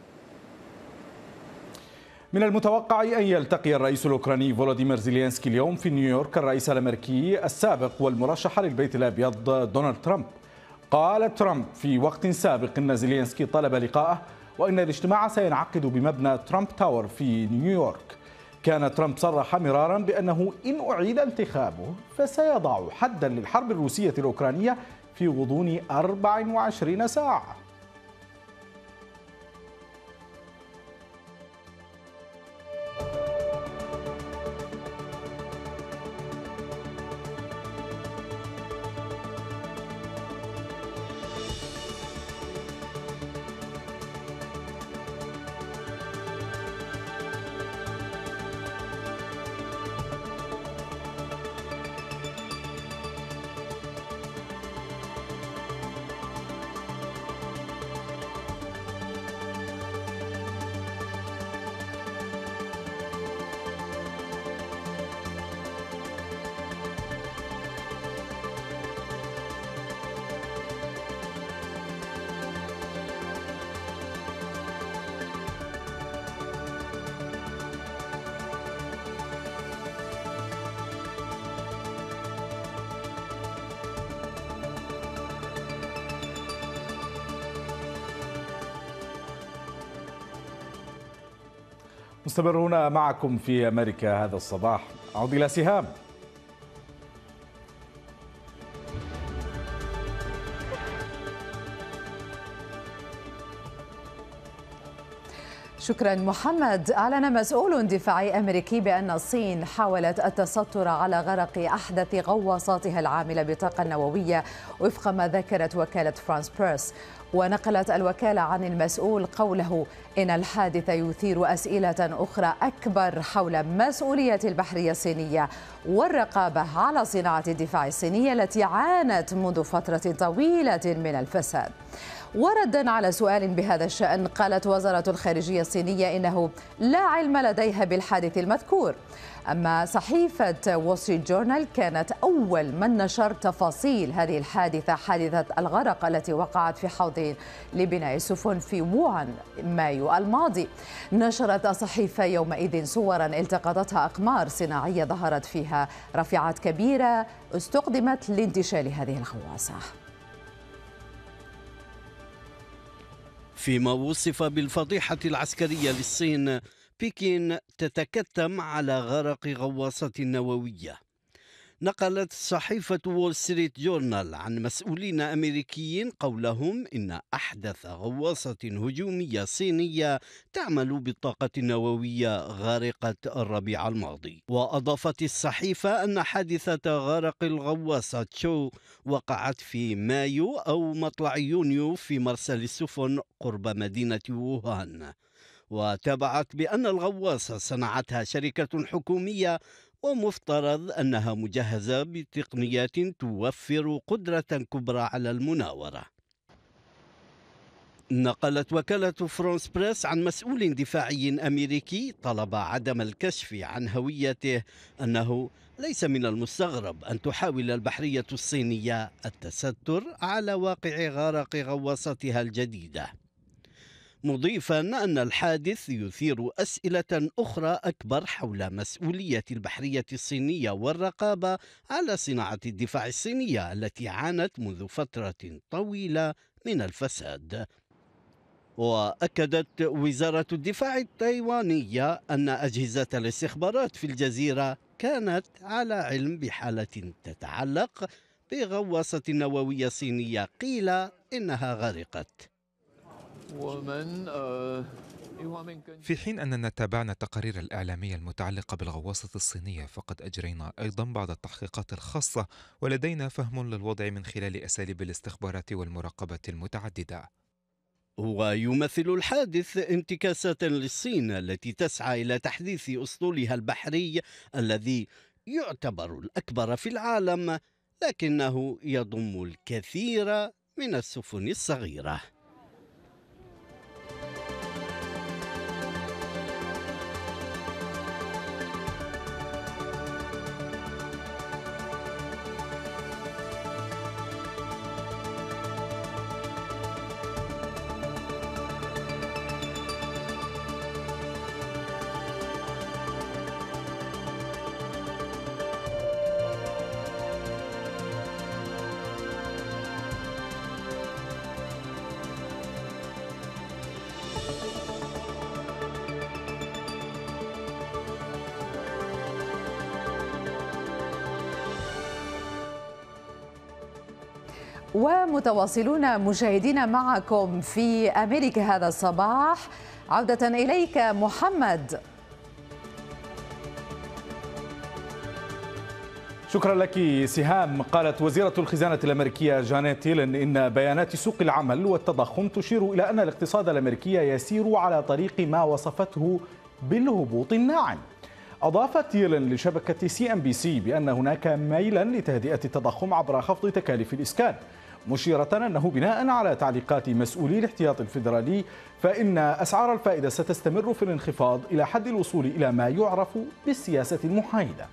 من المتوقع أن يلتقي الرئيس الأوكراني فولوديمير زيلينسكي اليوم في نيويورك الرئيس الأمريكي السابق والمرشح للبيت الأبيض دونالد ترامب. قال ترامب في وقت سابق أن زيلينسكي طلب لقاءه وأن الاجتماع سينعقد بمبنى ترامب تاور في نيويورك. كان ترامب صرح مرارا بأنه إن أعيد انتخابه فسيضع حدا للحرب الروسية الأوكرانية في غضون 24 ساعة. مستمرون معكم في أمريكا هذا الصباح. أعود إلى سهام. شكرا محمد. أعلن مسؤول دفاعي أمريكي بأن الصين حاولت التستر على غرق أحدث غواصاتها العاملة بطاقة نووية وفق ما ذكرت وكالة فرانس بريس. ونقلت الوكالة عن المسؤول قوله إن الحادث يثير أسئلة أخرى أكبر حول مسؤولية البحرية الصينية والرقابة على صناعة الدفاع الصينية التي عانت منذ فترة طويلة من الفساد. وردا على سؤال بهذا الشأن، قالت وزارة الخارجية الصينية إنه لا علم لديها بالحادث المذكور. أما صحيفة وول ستريت جورنال كانت أول من نشر تفاصيل هذه الحادثة، حادثة الغرق التي وقعت في حوض لبناء السفن في ووهان مايو الماضي. نشرت الصحيفة يومئذ صورا التقطتها أقمار صناعية ظهرت فيها رافعات كبيرة استخدمت لانتشال هذه الغواصة. فيما وصف بالفضيحة العسكرية للصين، بكين تتكتم على غرق غواصة نووية. نقلت صحيفة وول ستريت جورنال عن مسؤولين أمريكيين قولهم إن أحدث غواصة هجومية صينية تعمل بالطاقة النووية غرقت الربيع الماضي. وأضافت الصحيفة أن حادثة غرق الغواصة تشو وقعت في مايو أو مطلع يونيو في مرسل السفن قرب مدينة ووهان. وتابعت بأن الغواصة صنعتها شركة حكومية ومفترض أنها مجهزة بتقنيات توفر قدرة كبرى على المناورة. نقلت وكالة فرانس بريس عن مسؤول دفاعي أمريكي طلب عدم الكشف عن هويته أنه ليس من المستغرب أن تحاول البحرية الصينية التستر على واقع غرق غواصتها الجديدة، مضيفا أن الحادث يثير أسئلة أخرى أكبر حول مسؤولية البحرية الصينية والرقابة على صناعة الدفاع الصينية التي عانت منذ فترة طويلة من الفساد. وأكدت وزارة الدفاع التايوانية أن أجهزة الاستخبارات في الجزيرة كانت على علم بحالة تتعلق بغواصة نووية صينية قيل إنها غرقت. في حين أننا تابعنا التقارير الإعلامية المتعلقة بالغواصة الصينية، فقد أجرينا أيضا بعض التحقيقات الخاصة ولدينا فهم للوضع من خلال أساليب الاستخبارات والمراقبة المتعددة. ويمثل الحادث انتكاسة للصين التي تسعى إلى تحديث أسطولها البحري الذي يعتبر الأكبر في العالم، لكنه يضم الكثير من السفن الصغيرة. ومتواصلون مشاهدينا معكم في أمريكا هذا الصباح. عودة إليك محمد. شكرا لك سهام. قالت وزيرة الخزانة الأمريكية جانيت يلين إن بيانات سوق العمل والتضخم تشير إلى أن الاقتصاد الأمريكي يسير على طريق ما وصفته بالهبوط الناعم. أضافت يلين لشبكة CNBC بأن هناك ميلا لتهدئة التضخم عبر خفض تكاليف الإسكان، مشيرة أنه بناء على تعليقات مسؤولي الاحتياط الفيدرالي فإن أسعار الفائدة ستستمر في الانخفاض إلى حد الوصول إلى ما يعرف بالسياسة المحايدة.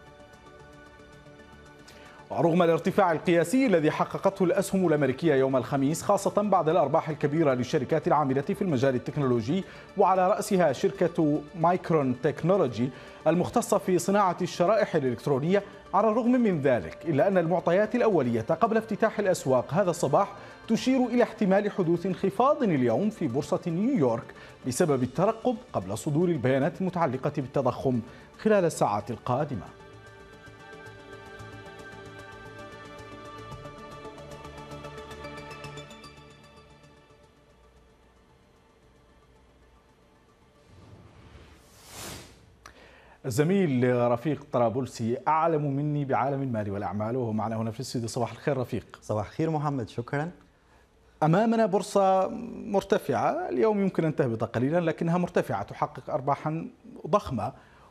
ورغم الارتفاع القياسي الذي حققته الأسهم الأمريكية يوم الخميس، خاصة بعد الأرباح الكبيرة للشركات العاملة في المجال التكنولوجي وعلى رأسها شركة مايكرون تكنولوجي المختصة في صناعة الشرائح الإلكترونية، على الرغم من ذلك إلا أن المعطيات الأولية قبل افتتاح الأسواق هذا الصباح تشير إلى احتمال حدوث انخفاض اليوم في بورصة نيويورك بسبب الترقب قبل صدور البيانات المتعلقة بالتضخم خلال الساعات القادمة. الزميل رفيق طرابلسي أعلم مني بعالم المال والأعمال وهو معنا هنا في الاستوديو. صباح الخير رفيق. صباح الخير محمد، شكرا. أمامنا بورصة مرتفعة اليوم، يمكن أن تهبط قليلا لكنها مرتفعة تحقق أرباحا ضخمة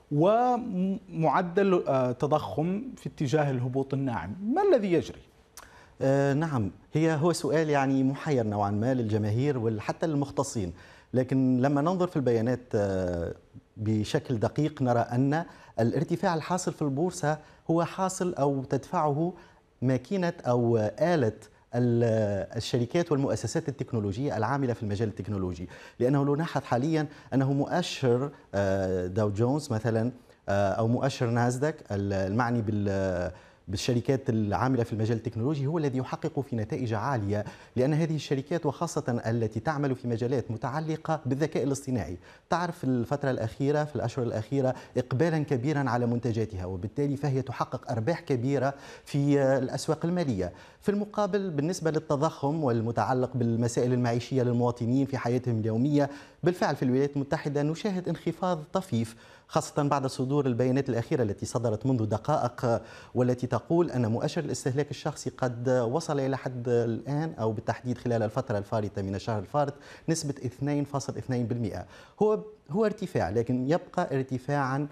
ومعدل تضخم في اتجاه الهبوط الناعم. ما الذي يجري؟ نعم، هو سؤال يعني محير نوعا ما للجماهير وحتى للمختصين، لكن لما ننظر في البيانات بشكل دقيق نرى أن الارتفاع الحاصل في البورصة هو حاصل أو تدفعه ماكينة أو آلة الشركات والمؤسسات التكنولوجية العاملة في المجال التكنولوجي، لأنه لو نلاحظ حاليا أنه مؤشر داو جونز مثلا أو مؤشر ناسداك المعني بالشركات العاملة في المجال التكنولوجي هو الذي يحقق في نتائج عالية، لأن هذه الشركات وخاصة التي تعمل في مجالات متعلقة بالذكاء الاصطناعي تعرف في الفترة الأخيرة في الأشهر الأخيرة إقبالا كبيرا على منتجاتها، وبالتالي فهي تحقق أرباح كبيرة في الأسواق المالية. في المقابل بالنسبة للتضخم والمتعلق بالمسائل المعيشية للمواطنين في حياتهم اليومية، بالفعل في الولايات المتحدة نشاهد انخفاض طفيف، خاصة بعد صدور البيانات الأخيرة التي صدرت منذ دقائق والتي تقول أن مؤشر الاستهلاك الشخصي قد وصل إلى حد الآن أو بالتحديد خلال الفترة الفارطة من الشهر الفارط نسبة 2.2%. هو ارتفاع، لكن يبقى ارتفاعا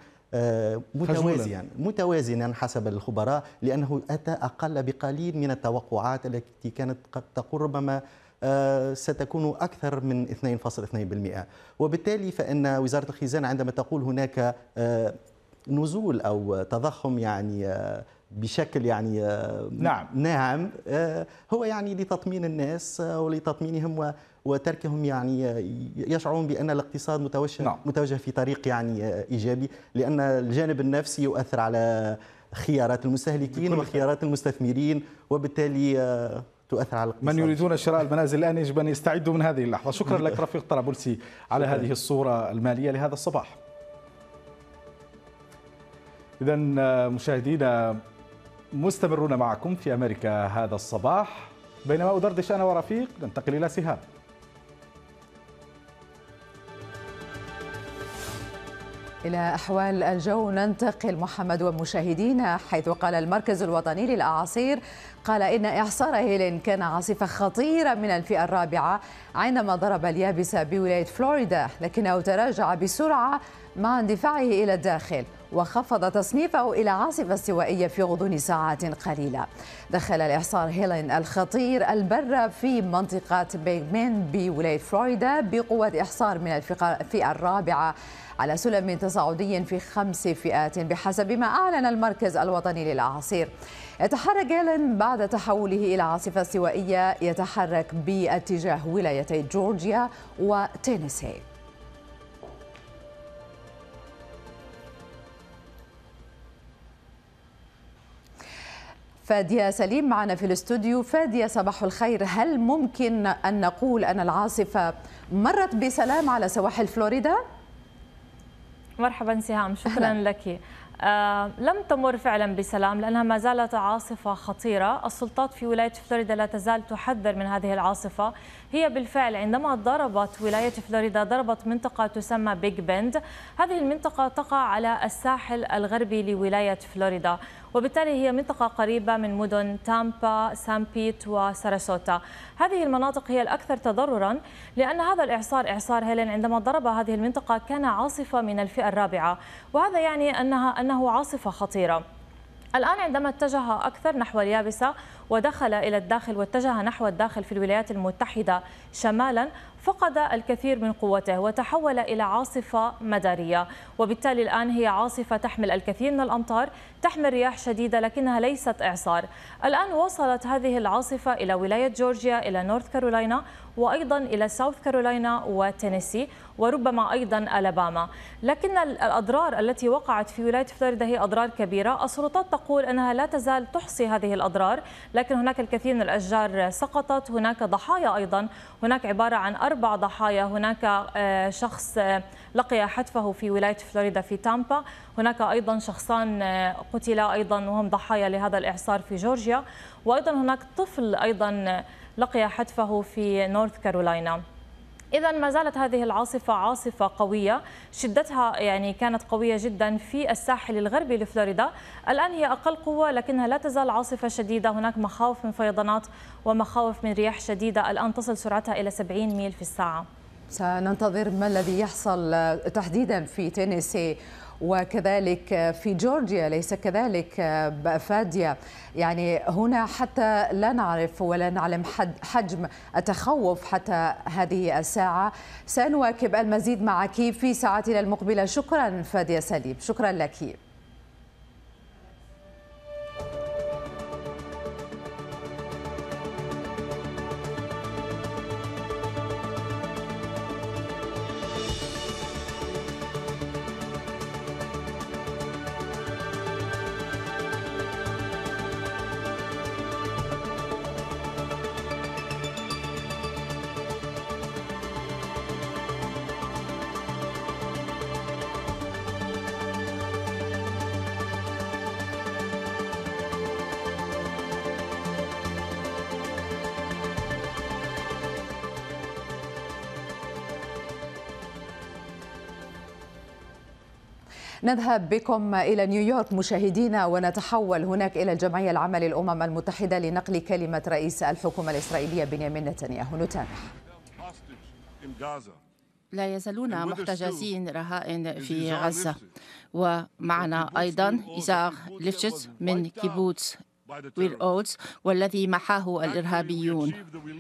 متوازنا حسب الخبراء، لأنه أتى أقل بقليل من التوقعات التي كانت قد تقول ربما ستكون أكثر من 2.2%. وبالتالي فإن وزارة الخزانة عندما تقول هناك نزول أو تضخم يعني بشكل يعني ناعم هو يعني لتطمين الناس ولتطمينهم وتركهم يعني يشعرون بأن الاقتصاد متوجه في طريق يعني إيجابي، لأن الجانب النفسي يؤثر على خيارات المستهلكين وخيارات المستثمرين، وبالتالي تؤثر على الاقتصاد. من يريدون شراء المنازل الآن يجب أن يستعدوا من هذه اللحظة. شكرا لك رفيق طرابلسي على هذه الصورة المالية لهذا الصباح. إذا مشاهدينا مستمرون معكم في أمريكا هذا الصباح، بينما أدردش أنا ورفيق ننتقل إلى سهام. إلى أحوال الجو ننتقل محمد ومشاهدينا، حيث قال المركز الوطني للأعاصير قال إن إعصار هيلين كان عاصفة خطيرة من الفئة الرابعة عندما ضرب اليابسة بولاية فلوريدا، لكنه تراجع بسرعة مع اندفاعه إلى الداخل وخفض تصنيفه إلى عاصفة استوائية في غضون ساعات قليلة. دخل الإعصار هيلين الخطير البر في منطقة بيغ بين بولاية فلوريدا بقوة إعصار من الفئة الرابعة على سلم تصاعدي في 5 فئات بحسب ما أعلن المركز الوطني للأعاصير. يتحرك هيلين بعد تحوله إلى عاصفة استوائية يتحرك باتجاه ولايتي جورجيا وتينيسي. فادية سليم معنا في الاستوديو. فادية صباح الخير، هل ممكن أن نقول أن العاصفة مرت بسلام على سواحل فلوريدا؟ مرحبا سهام، شكرا لك. لم تمر فعلا بسلام لأنها ما زالت عاصفة خطيرة. السلطات في ولاية فلوريدا لا تزال تحذر من هذه العاصفة. هي بالفعل عندما ضربت ولاية فلوريدا ضربت منطقة تسمى بيج بند. هذه المنطقة تقع على الساحل الغربي لولاية فلوريدا، وبالتالي هي منطقة قريبة من مدن تامبا، سان بيت وساراسوتا. هذه المناطق هي الأكثر تضررا لأن هذا الإعصار إعصار هيلين عندما ضرب هذه المنطقة كان عاصفة من الفئة الرابعة، وهذا يعني أنه عاصفة خطيرة. الآن عندما اتجه أكثر نحو اليابسة ودخل إلى الداخل واتجه نحو الداخل في الولايات المتحدة شمالا، فقد الكثير من قوته وتحول إلى عاصفة مدارية، وبالتالي الآن هي عاصفة تحمل الكثير من الأمطار، تحمل رياح شديدة لكنها ليست إعصار. الآن وصلت هذه العاصفة إلى ولاية جورجيا، إلى نورث كارولاينا، وأيضا إلى ساوث كارولاينا وتينيسي، وربما أيضا ألاباما. لكن الأضرار التي وقعت في ولاية فلوريدا هي أضرار كبيرة. السلطات تقول أنها لا تزال تحصي هذه الأضرار، لكن هناك الكثير من الأشجار سقطت، هناك ضحايا أيضا، هناك عبارة عن 4 ضحايا. هناك شخص لقي حتفه في ولاية فلوريدا في تامبا، هناك أيضا شخصان قتلا أيضا وهم ضحايا لهذا الإعصار في جورجيا، وأيضا هناك طفل أيضا لقي حتفه في نورث كارولاينا. إذا ما زالت هذه العاصفة عاصفة قوية، شدتها يعني كانت قوية جدا في الساحل الغربي لفلوريدا. الآن هي أقل قوة لكنها لا تزال عاصفة شديدة. هناك مخاوف من فيضانات ومخاوف من رياح شديدة الآن تصل سرعتها إلى 70 ميل في الساعة. سننتظر ما الذي يحصل تحديدا في تينيسي وكذلك في جورجيا، ليس كذلك فادية؟ يعني هنا حتى لا نعرف ولا نعلم حجم التخوف حتى هذه الساعة. سنواكب المزيد معك في ساعتنا المقبلة. شكرا فادية سليم، شكرا لك. نذهب بكم إلى نيويورك مشاهدينا ونتحول هناك إلى الجمعية العامة للأمم المتحدة لنقل كلمة رئيس الحكومة الإسرائيلية بنيامين نتنياهو. نتابع. لا يزالون محتجزين رهائن في غزة، ومعنا أيضا إيزار ليفتشتس من كيبوتس وير أوتس والذي محاه الإرهابيون.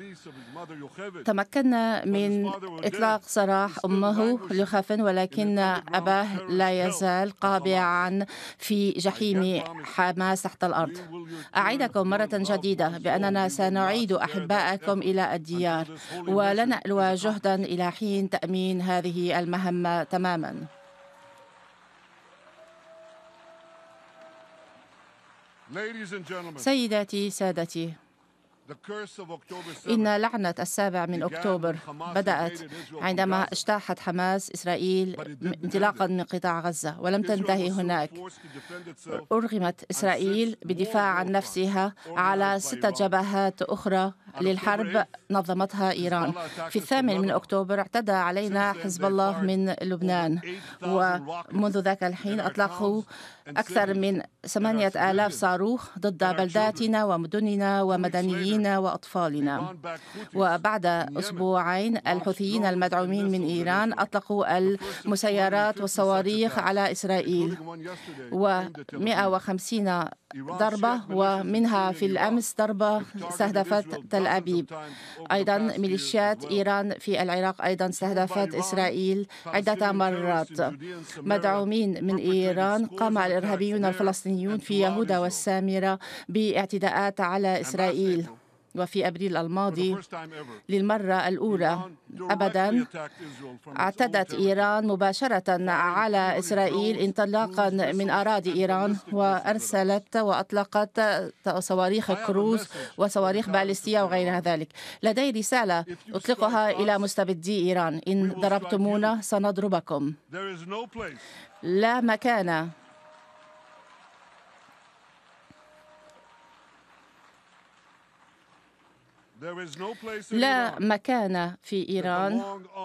تمكنا من إطلاق سراح أمه لخافن، ولكن أباه لا يزال قابعا في جحيم حماس تحت الأرض. أعدكم مرة جديدة بأننا سنعيد أحباءكم إلى الديار، ولن نألو جهدا إلى حين تأمين هذه المهمة تماما. سيداتي سادتي، إن لعنة 7 من أكتوبر بدأت عندما اجتاحت حماس إسرائيل انطلاقا من قطاع غزة، ولم تنتهي هناك. أرغمت إسرائيل بدفاع عن نفسها على 6 جبهات أخرى للحرب نظمتها إيران. في 8 من أكتوبر اعتدى علينا حزب الله من لبنان، ومنذ ذاك الحين أطلقوا أكثر من 8,000 صاروخ ضد بلداتنا ومدننا ومدنيين وأطفالنا. وبعد أسبوعين الحوثيين المدعومين من إيران أطلقوا المسيرات والصواريخ على إسرائيل، و150 ضربة، ومنها في الأمس ضربة استهدفت تل أبيب. أيضا ميليشيات إيران في العراق أيضا استهدفت إسرائيل عدة مرات. مدعومين من إيران قام الإرهابيون الفلسطينيون في يهودا والسامرة باعتداءات على إسرائيل. وفي أبريل الماضي للمرة الأولى أبدا اعتدت إيران مباشرة على إسرائيل انطلاقا من أراضي إيران، وأرسلت وأطلقت صواريخ كروز وصواريخ باليستية وغير ذلك. لدي رسالة أطلقها إلى مستبدي إيران: إن ضربتمونا سنضربكم. لا مكان في إيران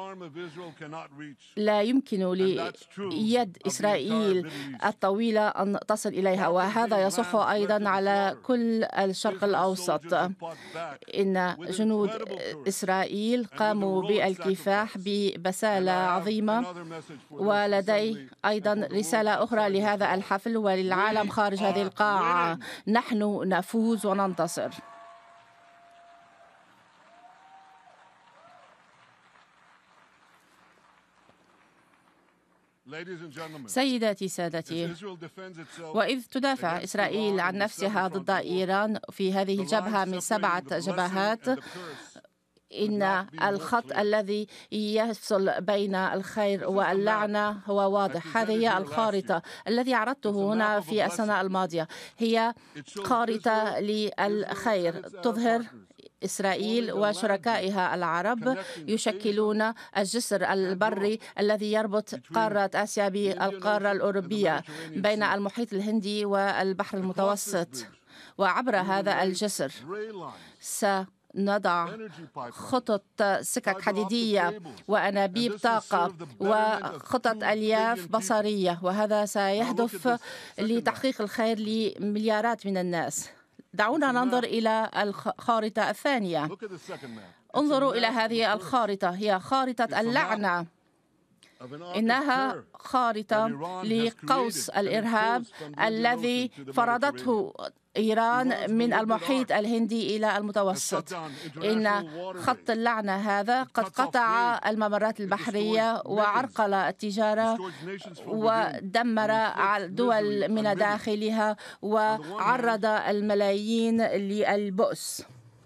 لا يمكن ليد إسرائيل الطويلة أن تصل إليها، وهذا يصح أيضا على كل الشرق الأوسط. إن جنود إسرائيل قاموا بالكفاح ببسالة عظيمة. ولدي أيضا رسالة أخرى لهذا الحفل وللعالم خارج هذه القاعة: نحن نفوز وننتصر. سيداتي سادتي، وإذ تدافع إسرائيل عن نفسها ضد إيران في هذه الجبهة من 7 جبهات، إن الخط الذي يفصل بين الخير واللعنة هو واضح. هذه هي الخارطة التي عرضته هنا في السنة الماضية، هي خارطة للخير تظهر إسرائيل وشركائها العرب يشكلون الجسر البري الذي يربط قارة آسيا بالقارة الأوروبية بين المحيط الهندي والبحر المتوسط. وعبر هذا الجسر سنضع خطط سكك حديدية وأنابيب طاقة وخطط ألياف بصرية، وهذا سيهدف لتحقيق الخير لمليارات من الناس. دعونا ننظر إلى الخارطة الثانية. انظروا إلى هذه الخارطة، هي خارطة اللعنة. إنها خارطة لقوس الإرهاب الذي فرضته إيران من المحيط الهندي إلى المتوسط. إن خط اللعنة هذا قد قطع الممرات البحرية وعرقل التجارة ودمر دول من داخلها وعرض الملايين للبؤس.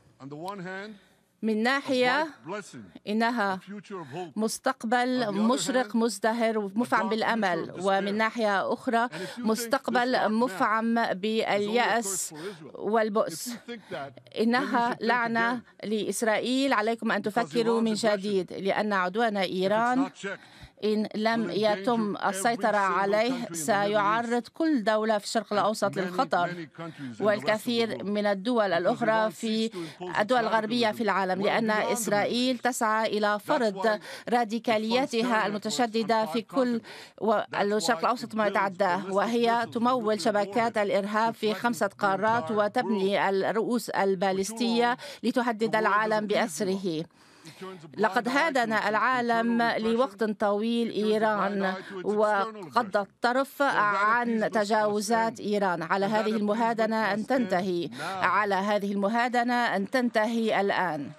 من ناحية إنها مستقبل مشرق مزدهر ومفعم بالأمل، ومن ناحية أخرى مستقبل مفعم باليأس والبؤس. إنها لعنة لإسرائيل. عليكم أن تفكروا من جديد، لأن عدوان إيران إن لم يتم السيطرة عليه سيعرض كل دولة في الشرق الأوسط للخطر، والكثير من الدول الأخرى في الدول الغربية في العالم، لأن إسرائيل تسعى إلى فرض راديكاليتها المتشددة في كل الشرق الأوسط ما يتعداه، وهي تمول شبكات الإرهاب في 5 قارات وتبني الرؤوس البالستية لتهدد العالم بأسره. لقد هادن العالم لوقت طويل إيران وقضى الطرف عن تجاوزات إيران. على هذه المهادنة أن تنتهي، على هذه المهادنة أن تنتهي الآن.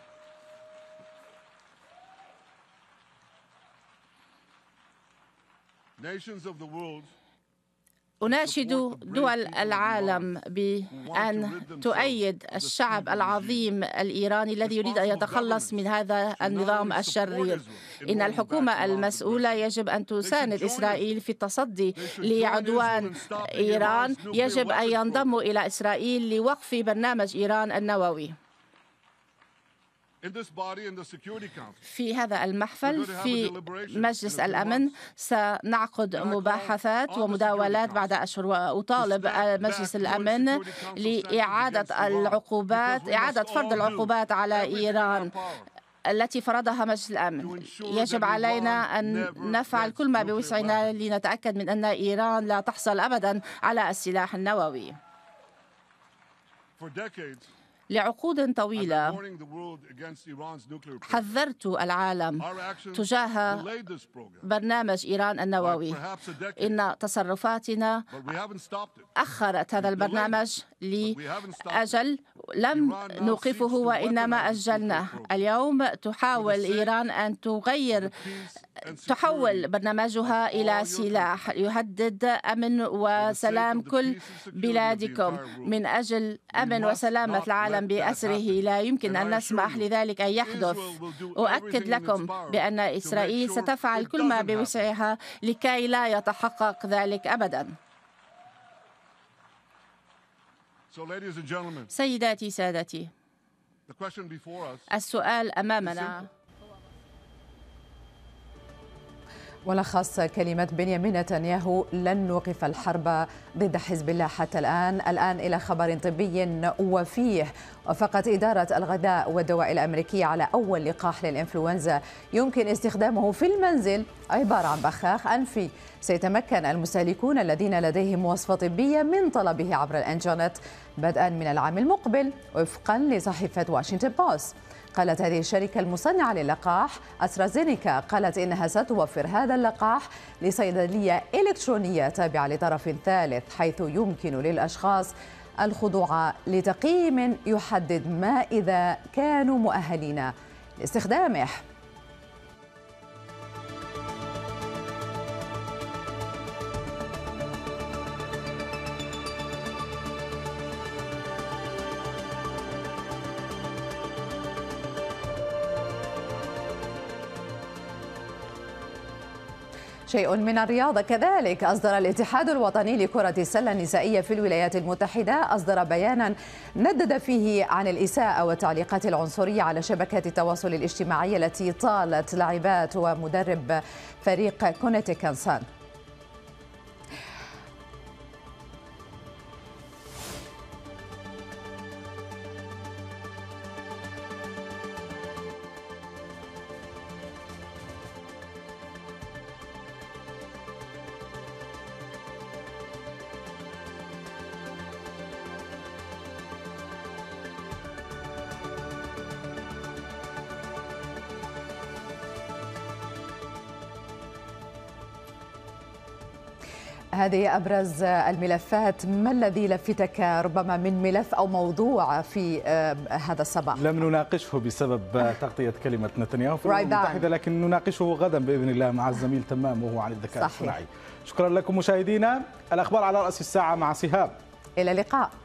أناشد دول العالم بأن تؤيد الشعب العظيم الإيراني الذي يريد أن يتخلص من هذا النظام الشرير. إن الحكومة المسؤولة يجب أن تساند إسرائيل في التصدي لعدوان إيران، يجب أن ينضموا إلى إسرائيل لوقف برنامج إيران النووي. في هذا المحفل في مجلس الأمن سنعقد مباحثات ومداولات بعد أشهر، وأطالب مجلس الأمن لإعادة العقوبات، إعادة فرض العقوبات على إيران التي فرضها مجلس الأمن. يجب علينا أن نفعل كل ما بوسعنا لنتأكد من أن إيران لا تحصل أبدا على السلاح النووي. لعقود طويلة حذرت العالم تجاه برنامج إيران النووي. إن تصرفاتنا أخرت هذا البرنامج لأجل، لم نوقفه وإنما أجلناه. اليوم تحاول إيران أن تحول برنامجها إلى سلاح يهدد أمن وسلام كل بلادكم. من أجل أمن وسلامة العالم بأسره لا يمكن أن نسمح لذلك أن يحدث. أؤكد لكم بأن إسرائيل ستفعل كل ما بوسعها لكي لا يتحقق ذلك أبدا. سيداتي سادتي، السؤال أمامنا ملخص كلمة بنيامين نتنياهو: لن نوقف الحرب ضد حزب الله حتى الآن إلى خبر طبي وفيه. وافقت إدارة الغذاء والدواء الأمريكية على أول لقاح للإنفلونزا يمكن استخدامه في المنزل، عبارة عن بخاخ أنفي. سيتمكن المستهلكون الذين لديهم وصفة طبية من طلبه عبر الإنترنت بدءا من العام المقبل، وفقا لصحيفة واشنطن بوست. قالت هذه الشركة المصنعة للقاح أسترازينيكا قالت إنها ستوفر هذا اللقاح لصيدلية إلكترونية تابعة لطرف ثالث، حيث يمكن للأشخاص الخضوع لتقييم يحدد ما إذا كانوا مؤهلين لاستخدامه. شيء من الرياضة كذلك. أصدر الاتحاد الوطني لكرة السلة النسائية في الولايات المتحدة بيانا ندد فيه عن الإساءة والتعليقات العنصرية على شبكات التواصل الاجتماعي التي طالت لاعبات ومدرب فريق كونيتيكت سان. هذه أبرز الملفات. ما الذي لفتك ربما من ملف أو موضوع في هذا الصباح؟ لم نناقشه بسبب تغطية كلمة نتنياهو في الأمم المتحدة، لكن نناقشه غدا بإذن الله مع الزميل تمام وهو عن الذكاء الاصطناعي. شكرا لكم مشاهدينا. الأخبار على رأس الساعة مع سهام. إلى اللقاء.